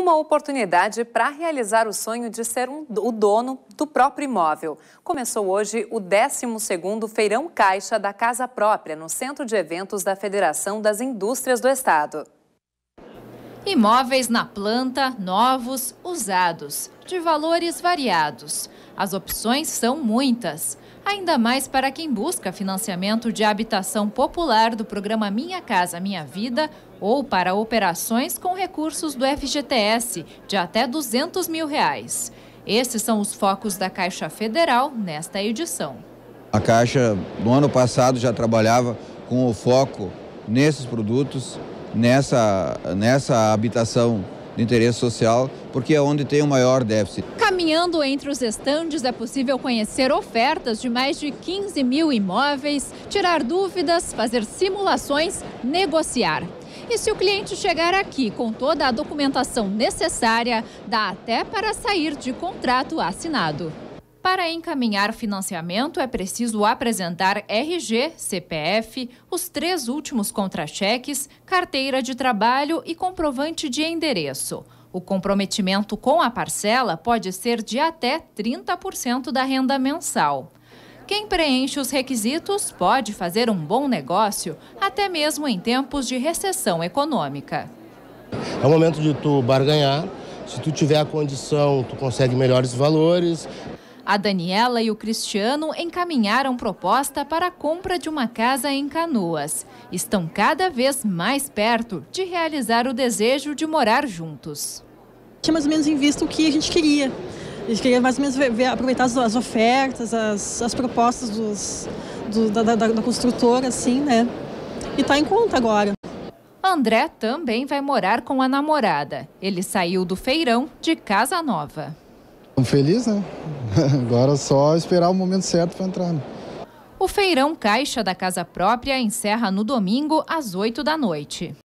Uma oportunidade para realizar o sonho de ser o dono do próprio imóvel. Começou hoje o 12º Feirão Caixa da Casa Própria, no Centro de Eventos da Federação das Indústrias do Estado. Imóveis na planta, novos, usados, de valores variados. As opções são muitas, ainda mais para quem busca financiamento de habitação popular do programa Minha Casa Minha Vida ou para operações com recursos do FGTS de até R$200 mil. Esses são os focos da Caixa Federal nesta edição. A Caixa, no ano passado, já trabalhava com o foco nesses produtos, nessa habitação de interesse social, porque é onde tem o maior déficit. Caminhando entre os estandes é possível conhecer ofertas de mais de 15 mil imóveis, tirar dúvidas, fazer simulações, negociar. E se o cliente chegar aqui com toda a documentação necessária, dá até para sair de contrato assinado. Para encaminhar financiamento, é preciso apresentar RG, CPF, os 3 últimos contra-cheques, carteira de trabalho e comprovante de endereço. O comprometimento com a parcela pode ser de até 30% da renda mensal. Quem preenche os requisitos pode fazer um bom negócio, até mesmo em tempos de recessão econômica. É o momento de tu barganhar. Se tu tiver a condição, tu consegue melhores valores. A Daniela e o Cristiano encaminharam proposta para a compra de uma casa em Canoas. Estão cada vez mais perto de realizar o desejo de morar juntos. Tinha mais ou menos em vista o que a gente queria. A gente queria mais ou menos aproveitar as ofertas, as propostas da construtora, assim, né? E está em conta agora. André também vai morar com a namorada. Ele saiu do feirão de casa nova. Estou feliz, né? Agora é só esperar o momento certo para entrar. O Feirão Caixa da Casa Própria encerra no domingo às 8 da noite.